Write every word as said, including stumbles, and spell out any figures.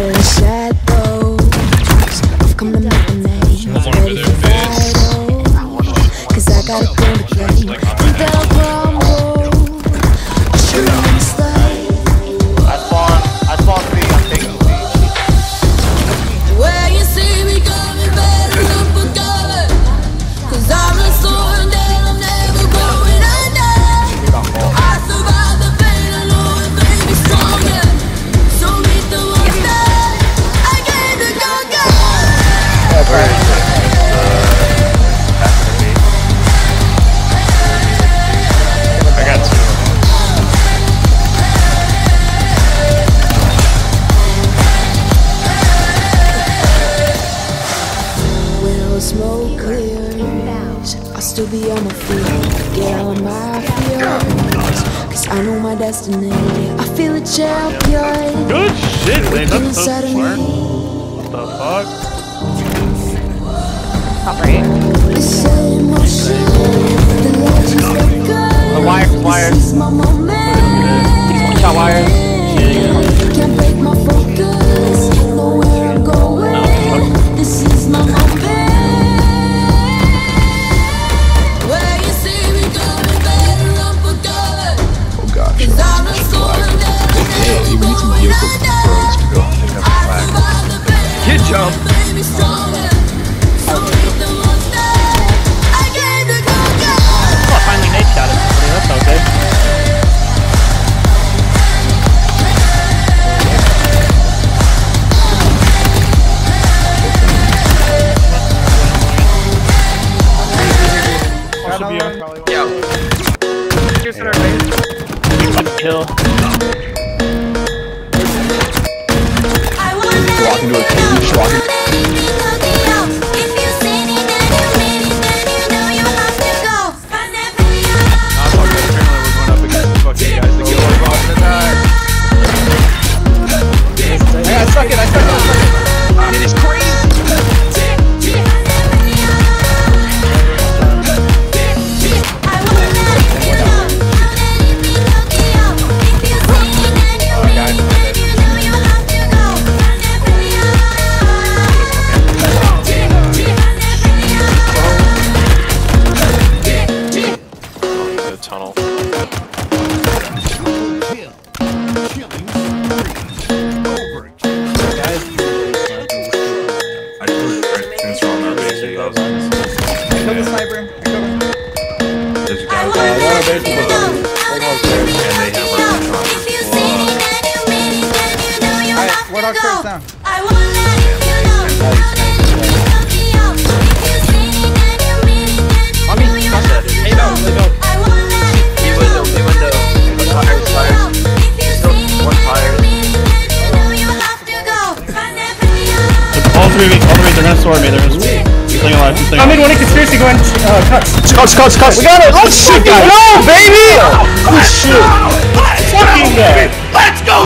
in the shadows. I've come to make a name. Ready for battle. Cause I got a gun to play. Think that I'll crumble. I'll shoot you in the sleigh. I spawn, I spawn three, I'm taking three. Where you see me coming, better look for cover. Cause I'm a sword that I'm never going under. I survived the pain, I know it made me stronger. So meet the monster, I came to conquer. Where is it? I got two. When smoke clears, I'll still be on my feet. Get on my fears. Cause I know my destiny. I feel a champion. Good shit, Zave. That's so Inside of smart. me. What the fuck? Top right. It's set in motion. The legends that go. The wire, wire. This is my moment. Shot wire. Can't break my focus. Know where I'm going. This is my moment. Where you see me going, better run for cover. Oh gosh. Cause I'm a sword that I'm Yeah, you never need some going vehicles and roads to go pick up the I flag. survived the pain, Kid jump. made me stronger. So meet the monster, I came to conquer. Oh, I finally nade shot him. That felt good. Yo. Here's our base. Kill. Walk into a cave, just walk in. I stuck it, I stuck it, I stuck it. It is crazy. Tunnel. Kill the sniper. I killed him. There's a guy and they have Alright, War Dog turns down. On me. Hey, no, let go. He window, he window. One fire, fire. Still one fire. all three, all three, they're gonna sword me. They're gonna sword me. He's staying alive. He's staying I'm in alive. one conspiracy going uh, cuts. Cuts, cuts, cuts. We got it. Let's shit, guys. No, baby! Good shit. Fucking guy. Let's go,